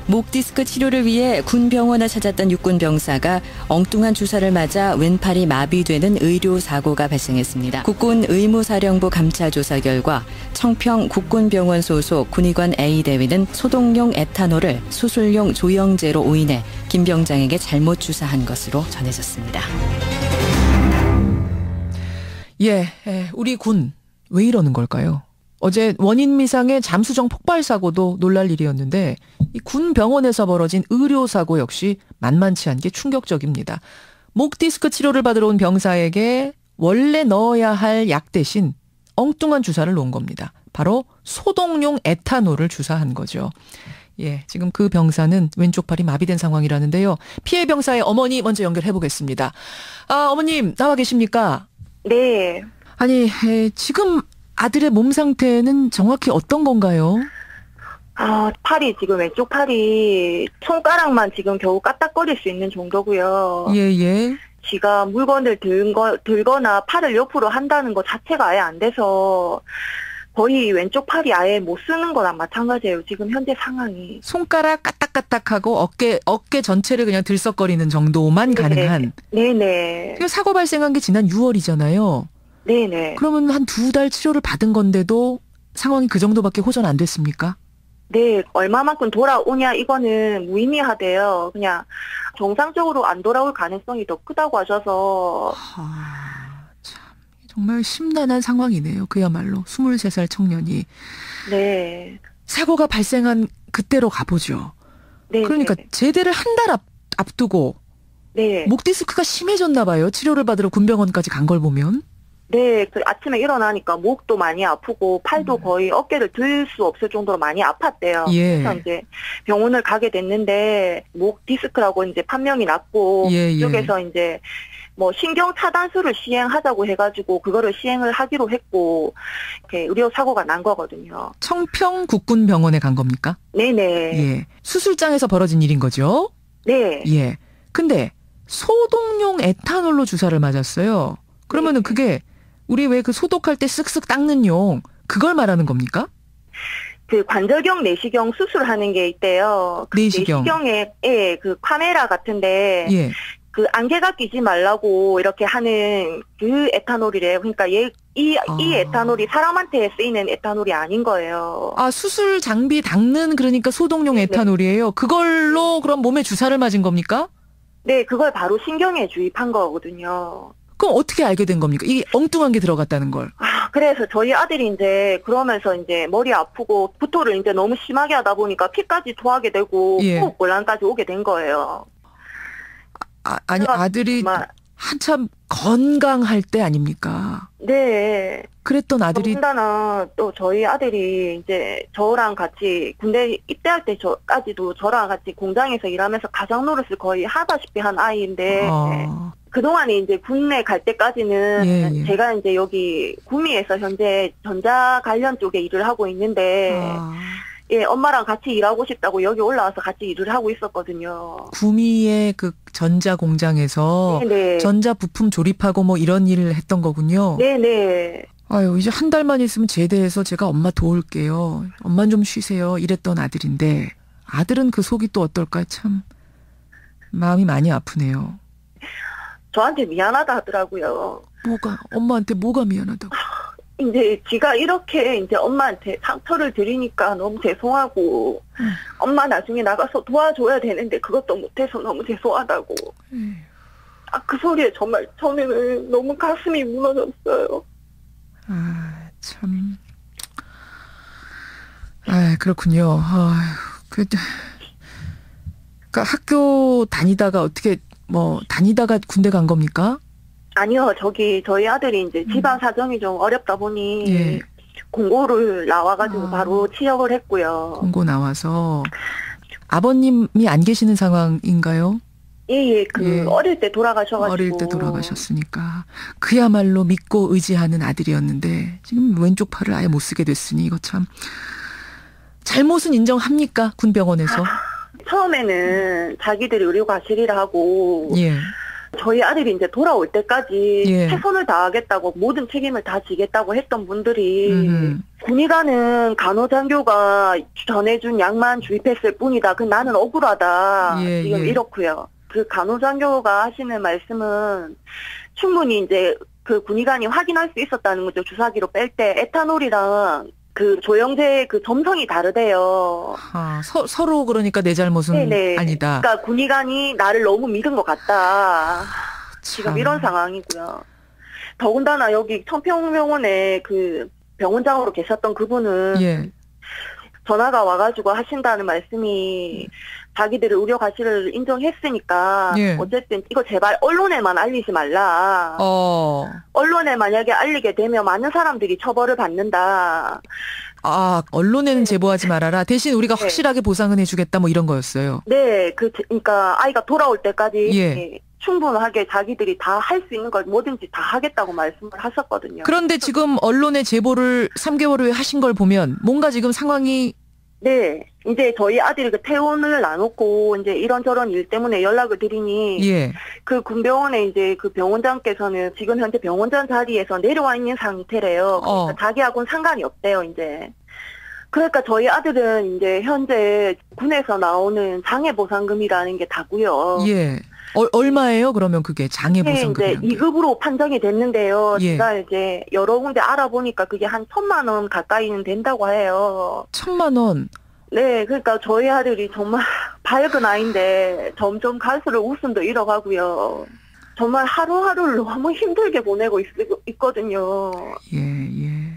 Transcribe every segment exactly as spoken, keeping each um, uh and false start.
목 디스크 치료를 위해 군 병원을 찾았던 육군 병사가 엉뚱한 주사를 맞아 왼팔이 마비되는 의료 사고가 발생했습니다. 국군 의무사령부 감찰 조사 결과 청평 국군병원 소속 군의관 A 대위는 소독용 에탄올을 수술용 조영제로 오인해 김 병장에게 잘못 주사한 것으로 전해졌습니다. 예, 우리 군 왜 이러는 걸까요? 어제 원인 미상의 잠수정 폭발 사고도 놀랄 일이었는데 이 군 병원에서 벌어진 의료 사고 역시 만만치 않게 충격적입니다. 목 디스크 치료를 받으러 온 병사에게 원래 넣어야 할 약 대신 엉뚱한 주사를 놓은 겁니다. 바로 소독용 에탄올을 주사한 거죠. 예, 지금 그 병사는 왼쪽 팔이 마비된 상황이라는데요. 피해 병사의 어머니 먼저 연결해 보겠습니다. 아, 어머님 나와 계십니까? 네. 아니, 에, 지금 아들의 몸 상태는 정확히 어떤 건가요? 아, 팔이 지금 왼쪽 팔이 손가락만 지금 겨우 까딱거릴 수 있는 정도고요. 예, 예. 지가 물건을 든 거, 들거나 팔을 옆으로 한다는 것 자체가 아예 안 돼서 거의 왼쪽 팔이 아예 못 쓰는 거랑 마찬가지예요. 지금 현재 상황이. 손가락 까딱까딱하고 어깨 어깨 전체를 그냥 들썩거리는 정도만 네. 가능한. 네네. 사고 발생한 게 지난 유월이잖아요. 네네. 그러면 한 두 달 치료를 받은 건데도 상황이 그 정도밖에 호전 안 됐습니까? 네, 얼마만큼 돌아오냐 이거는 무의미하대요. 그냥 정상적으로 안 돌아올 가능성이 더 크다고 하셔서. 아, 참 정말 심란한 상황이네요. 그야말로 스물세 살 청년이. 네. 사고가 발생한 그때로 가보죠. 네. 그러니까 제대를 한 달 앞, 앞두고 네. 목 디스크가 심해졌나 봐요. 치료를 받으러 군병원까지 간 걸 보면. 네, 그 아침에 일어나니까 목도 많이 아프고 팔도 음. 거의 어깨를 들 수 없을 정도로 많이 아팠대요. 예. 그래서 이제 병원을 가게 됐는데 목 디스크라고 이제 판명이 났고 예, 예. 그쪽에서 이제 뭐 신경 차단술을 시행하자고 해가지고 그거를 시행을 하기로 했고 이렇게 의료 사고가 난 거거든요. 청평 국군병원에 간 겁니까? 네네. 예. 수술장에서 벌어진 일인 거죠? 네. 예. 근데 소독용 에탄올로 주사를 맞았어요. 그러면은 네. 그게 우리 왜 그 소독할 때 쓱쓱 닦는 용 그걸 말하는 겁니까? 그 관절경 내시경 수술하는 게 있대요. 그 내시경. 내시경에 예, 그 카메라 같은데 예. 그 안개가 끼지 말라고 이렇게 하는 그 에탄올이래요. 그러니까 얘, 이, 아. 이 에탄올이 사람한테 쓰이는 에탄올이 아닌 거예요. 아, 수술 장비 닦는 그러니까 소독용 네. 에탄올이에요. 그걸로 그럼 몸에 주사를 맞은 겁니까? 네, 그걸 바로 신경에 주입한 거거든요. 그럼 어떻게 알게 된 겁니까? 이게 엉뚱한 게 들어갔다는 걸. 아, 그래서 저희 아들이 이제 그러면서 이제 머리 아프고 구토를 이제 너무 심하게 하다 보니까 피까지 토하게 되고 예. 호흡 곤란까지 오게 된 거예요. 아, 아니 제가 아들이 정말- 한참 건강할 때 아닙니까? 네. 그랬던 아들이 더군다나 또 저희 아들이 이제 저랑 같이 군대 입대할 때까지도 저랑 같이 공장에서 일하면서 가장 노릇을 거의 하다시피 한 아이인데 어, 그동안에 이제 군내 갈 때까지는 예, 예. 제가 이제 여기 구미에서 현재 전자 관련 쪽에 일을 하고 있는데 아, 예, 엄마랑 같이 일하고 싶다고 여기 올라와서 같이 일을 하고 있었거든요. 구미의 그 전자 공장에서 네네. 전자 부품 조립하고 뭐 이런 일을 했던 거군요. 네네. 아유, 이제 한 달만 있으면 제대해서 제가 엄마 도울게요. 엄만 좀 쉬세요. 이랬던 아들인데 아들은 그 속이 또 어떨까 참 마음이 많이 아프네요. 저한테 미안하다 하더라고요. 뭐가 엄마한테 뭐가 미안하다고? 이제 지가 이렇게 이제 엄마한테 상처를 드리니까 너무 죄송하고 음. 엄마 나중에 나가서 도와줘야 되는데 그것도 못해서 너무 죄송하다고. 에휴. 아, 그 소리에 정말 저는 너무 가슴이 무너졌어요. 아, 참. 아, 그렇군요. 아휴, 그, 그러니까 학교 다니다가 어떻게 뭐 다니다가 군대 간 겁니까? 아니요, 저기 저희 아들이 이제 집안 사정이 좀 어렵다 보니 예. 공고를 나와가지고 아. 바로 취업을 했고요. 공고 나와서 아버님이 안 계시는 상황인가요? 예, 예, 그 예. 어릴 때 돌아가셔가지고. 어릴 때 돌아가셨으니까 그야말로 믿고 의지하는 아들이었는데 지금 왼쪽 팔을 아예 못 쓰게 됐으니 이거 참 잘못은 인정합니까? 군병원에서? 처음에는 자기들이 의료 과실이라 하고 예. 저희 아들이 이제 돌아올 때까지 예. 최선을 다하겠다고 모든 책임을 다 지겠다고 했던 분들이 음. 군의관은 간호장교가 전해준 약만 주입했을 뿐이다. 그 나는 억울하다. 예, 지금 예. 이렇고요. 그 간호장교가 하시는 말씀은 충분히 이제 그 군의관이 확인할 수 있었다는 거죠. 주사기로 뺄 때 에탄올이랑 그 조영제 그 점성이 다르대요. 아, 서, 서로 그러니까 내 잘못은 네네. 아니다. 그러니까 군의관이 나를 너무 믿은 것 같다. 지금 참. 이런 상황이고요. 더군다나 여기 청평병원에 그 병원장으로 계셨던 그분은 예. 전화가 와가지고 하신다는 말씀이 자기들의 의료 과실을 인정했으니까 예. 어쨌든 이거 제발 언론에만 알리지 말라. 어. 언론에 만약에 알리게 되면 많은 사람들이 처벌을 받는다. 아, 언론에는 제보하지 말아라. 대신 우리가 네. 확실하게 보상은 해주겠다 뭐 이런 거였어요. 네, 그 그러니까 아이가 돌아올 때까지 예. 충분하게 자기들이 다 할 수 있는 걸 뭐든지 다 하겠다고 말씀을 하셨거든요. 그런데 지금 언론에 제보를 삼 개월 후에 하신 걸 보면 뭔가 지금 상황이 네, 이제 저희 아들이 그 퇴원을 놔놓고 이제 이런저런 일 때문에 연락을 드리니 예. 그 군병원에 이제 그 병원장께서는 지금 현재 병원장 자리에서 내려와 있는 상태래요. 그러니까 어. 자기하고는 상관이 없대요, 이제. 그러니까 저희 아들은 이제 현재 군에서 나오는 장애보상금이라는 게 다고요. 예. 어, 얼마예요? 그러면 그게 장애 이게 이제 보상금이란 게. 이 급으로 판정이 됐는데요. 예. 제가 이제 여러 군데 알아보니까 그게 한 천만 원 가까이는 된다고 해요. 천만 원. 네, 그러니까 저희 아들이 정말 밝은 아이인데 점점 갈수록 웃음도 잃어가고요. 정말 하루하루를 너무 힘들게 보내고 있, 있거든요. 예, 예.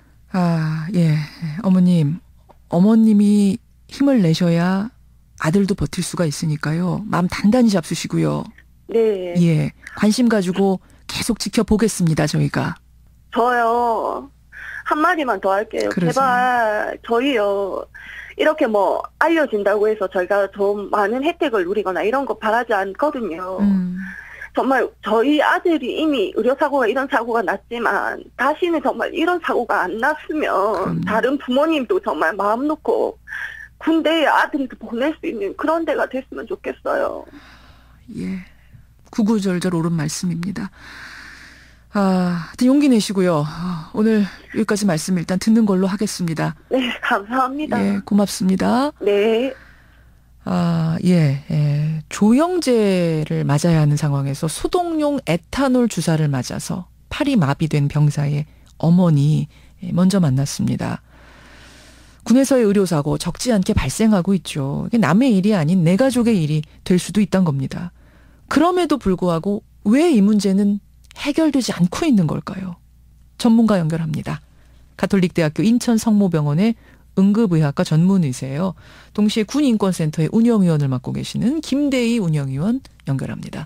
아, 예. 어머님, 어머님이 힘을 내셔야 아들도 버틸 수가 있으니까요. 마음 단단히 잡수시고요. 네. 예. 관심 가지고 계속 지켜보겠습니다, 저희가. 저요. 한마디만 더 할게요. 그러세요. 제발 저희요. 이렇게 뭐 알려진다고 해서 저희가 좀 많은 혜택을 누리거나 이런 거 바라지 않거든요. 음. 정말 저희 아들이 이미 의료사고가 이런 사고가 났지만 다시는 정말 이런 사고가 안 났으면 그럼요. 다른 부모님도 정말 마음 놓고 군대에 아들도 보낼 수 있는 그런 데가 됐으면 좋겠어요. 예. 구구절절 옳은 말씀입니다. 아, 하여튼 용기 내시고요. 오늘 여기까지 말씀 일단 듣는 걸로 하겠습니다. 네, 감사합니다. 예, 고맙습니다. 네. 아, 예, 예. 조영제를 맞아야 하는 상황에서 소독용 에탄올 주사를 맞아서 팔이 마비된 병사의 어머니 먼저 만났습니다. 군에서의 의료사고 적지 않게 발생하고 있죠. 이게 남의 일이 아닌 내 가족의 일이 될 수도 있다는 겁니다. 그럼에도 불구하고 왜 이 문제는 해결되지 않고 있는 걸까요? 전문가 연결합니다. 가톨릭대학교 인천성모병원의 응급의학과 전문의세요. 동시에 군인권센터의 운영위원을 맡고 계시는 김대희 운영위원 연결합니다.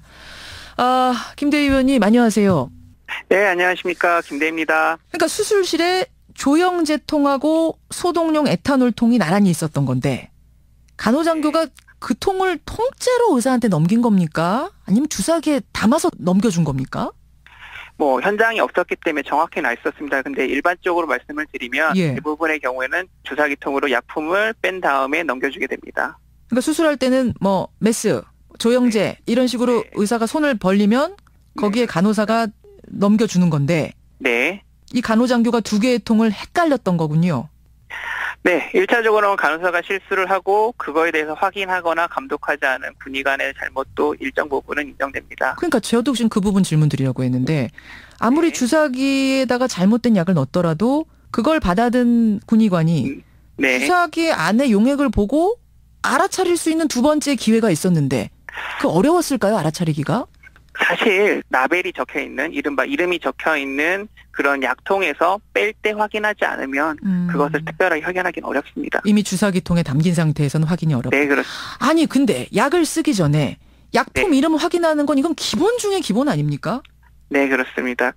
아, 김대희 의원님 안녕하세요. 네, 안녕하십니까. 김대희입니다. 그러니까 수술실에 조영제 통하고 소독용 에탄올 통이 나란히 있었던 건데 간호장교가 그 통을 통째로 의사한테 넘긴 겁니까? 아니면 주사기에 담아서 넘겨준 겁니까? 뭐 현장이 없었기 때문에 정확히는 알 수 없습니다. 근데 일반적으로 말씀을 드리면 예. 대부분의 경우에는 주사기통으로 약품을 뺀 다음에 넘겨주게 됩니다. 그러니까 수술할 때는 뭐 메스, 조영제 이런 식으로 네. 의사가 손을 벌리면 거기에 간호사가 넘겨주는 건데 네. 이 간호장교가 두 개의 통을 헷갈렸던 거군요. 네, 일차적으로는 간호사가 실수를 하고 그거에 대해서 확인하거나 감독하지 않은 군의관의 잘못도 일정 부분은 인정됩니다. 그러니까 저도 지금 그 부분 질문 드리려고 했는데 아무리 네. 주사기에다가 잘못된 약을 넣었더라도 그걸 받아든 군의관이 네. 주사기 안에 용액을 보고 알아차릴 수 있는 두 번째 기회가 있었는데 그 어려웠을까요? 알아차리기가? 사실 라벨이 적혀있는 이른바 이름이 적혀있는 그런 약통에서 뺄 때 확인하지 않으면 음. 그것을 특별하게 확인하기는 어렵습니다. 이미 주사기통에 담긴 상태에서는 확인이 어렵다. 네, 그렇습니다. 아니 근데 약을 쓰기 전에 약품 네. 이름을 확인하는 건 이건 기본 중에 기본 아닙니까? 네, 그렇습니다.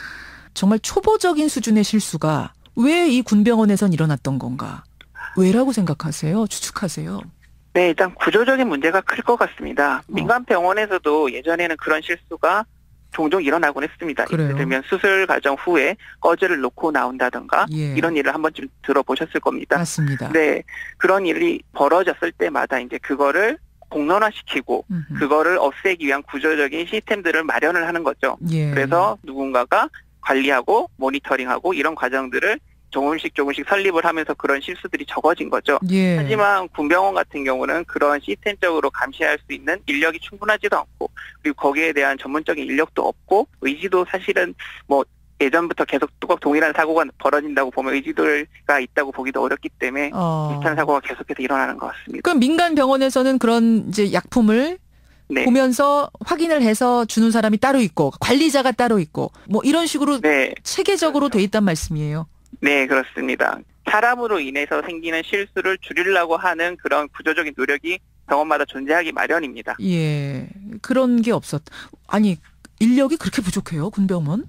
정말 초보적인 수준의 실수가 왜 이 군병원에선 일어났던 건가? 왜라고 생각하세요? 추측하세요? 네, 일단 구조적인 문제가 클 것 같습니다. 어. 민간 병원에서도 예전에는 그런 실수가 종종 일어나곤 했습니다. 그래요? 예를 들면 수술 과정 후에 거즈를 놓고 나온다든가 예. 이런 일을 한 번쯤 들어보셨을 겁니다. 맞습니다. 네, 그런 일이 벌어졌을 때마다 이제 그거를 공론화시키고 음흠. 그거를 없애기 위한 구조적인 시스템들을 마련을 하는 거죠. 예. 그래서 누군가가 관리하고 모니터링하고 이런 과정들을 조금씩 조금씩 설립을 하면서 그런 실수들이 적어진 거죠. 예. 하지만 군병원 같은 경우는 그런 시스템적으로 감시할 수 있는 인력이 충분하지도 않고 그리고 거기에 대한 전문적인 인력도 없고 의지도 사실은 뭐 예전부터 계속 뚜껑 동일한 사고가 벌어진다고 보면 의지도가 있다고 보기도 어렵기 때문에 어. 비슷한 사고가 계속해서 일어나는 것 같습니다. 그럼 민간 병원에서는 그런 이제 약품을 네. 보면서 확인을 해서 주는 사람이 따로 있고 관리자가 따로 있고 뭐 이런 식으로 네. 체계적으로 돼 있단 말씀이에요. 네, 그렇습니다. 사람으로 인해서 생기는 실수를 줄이려고 하는 그런 구조적인 노력이 병원마다 존재하기 마련입니다. 예. 그런 게 없었. 아니, 인력이 그렇게 부족해요, 군병원?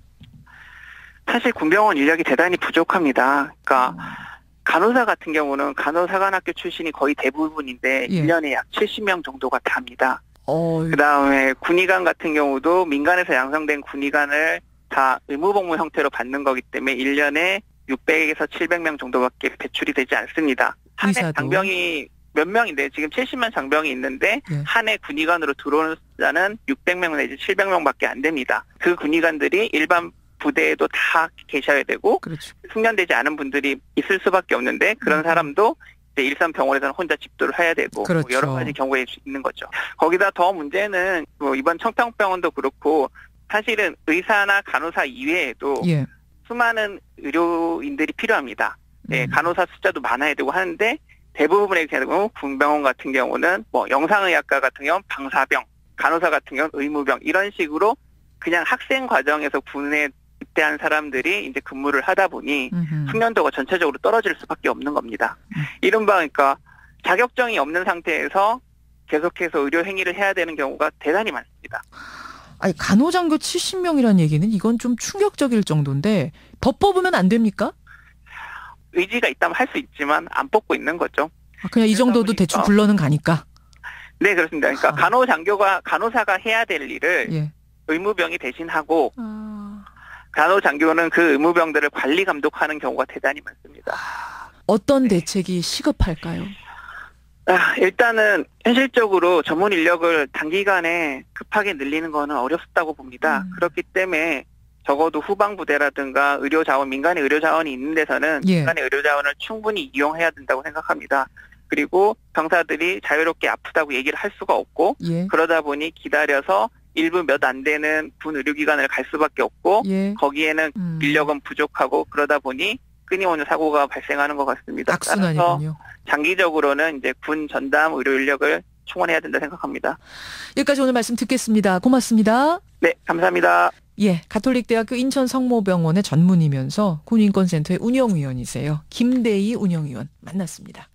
사실 군병원 인력이 대단히 부족합니다. 그러니까 간호사 같은 경우는 간호사관학교 출신이 거의 대부분인데 예. 일 년에 약 칠십 명 정도가 답니다. 어, 그다음에 군의관 같은 경우도 민간에서 양성된 군의관을 다 의무복무 형태로 받는 거기 때문에 일 년에 육백에서 칠백 명 정도밖에 배출이 되지 않습니다. 한 해 의사도. 장병이 몇 명인데 지금 칠십만 장병이 있는데 예. 한 해 군의관으로 들어오는 숫자는 육백 명 내지 칠백 명밖에 안 됩니다. 그 군의관들이 일반 부대에도 다 계셔야 되고 그렇죠. 숙련되지 않은 분들이 있을 수밖에 없는데 그런 음. 사람도 이제 일선 병원에서는 혼자 집도를 해야 되고 그렇죠. 뭐 여러 가지 경우에 있는 거죠. 거기다 더 문제는 뭐 이번 청평병원도 그렇고 사실은 의사나 간호사 이외에도 예. 수많은 의료인들이 필요합니다. 네, 음. 간호사 숫자도 많아야 되고 하는데 대부분의 경우 군병원 같은 경우는 뭐 영상의학과 같은 경우는 방사병, 간호사 같은 경우는 의무병 이런 식으로 그냥 학생 과정에서 군에 입대한 사람들이 이제 근무를 하다 보니 음흠. 숙련도가 전체적으로 떨어질 수밖에 없는 겁니다. 음. 이른바 그러니까 자격증이 없는 상태에서 계속해서 의료 행위를 해야 되는 경우가 대단히 많습니다. 아니, 간호장교 칠십 명이라는 얘기는 이건 좀 충격적일 정도인데 더 뽑으면 안 됩니까? 의지가 있다면 할 수 있지만 안 뽑고 있는 거죠. 아, 그냥 이 정도도 보니까. 대충 굴러는 가니까. 네, 그렇습니다. 그러니까 아. 간호장교가 간호사가 해야 될 일을 예. 의무병이 대신하고 아. 간호장교는 그 의무병들을 관리 감독하는 경우가 대단히 많습니다. 어떤 대책이 시급할까요? 아, 일단은 현실적으로 전문 인력을 단기간에 급하게 늘리는 거는 어렵다고 봅니다. 음. 그렇기 때문에 적어도 후방부대라든가 의료자원, 민간의 의료자원이 있는 데서는 예. 민간의 의료자원을 충분히 이용해야 된다고 생각합니다. 그리고 병사들이 자유롭게 아프다고 얘기를 할 수가 없고 예. 그러다 보니 기다려서 일부 몇 안 되는 군 의료기관을 갈 수밖에 없고 예. 거기에는 음. 인력은 부족하고 그러다 보니 끊임없는 사고가 발생하는 것 같습니다. 따라서 악순환이군요. 장기적으로는 이제 군 전담 의료 인력을 충원해야 된다 생각합니다. 여기까지 오늘 말씀 듣겠습니다. 고맙습니다. 네, 감사합니다. 예, 가톨릭대학교 인천성모병원의 전문이면서 군인권센터의 운영위원이세요. 김대희 운영위원 만났습니다.